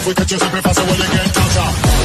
if we catch you slipping fast, so we'll get touched.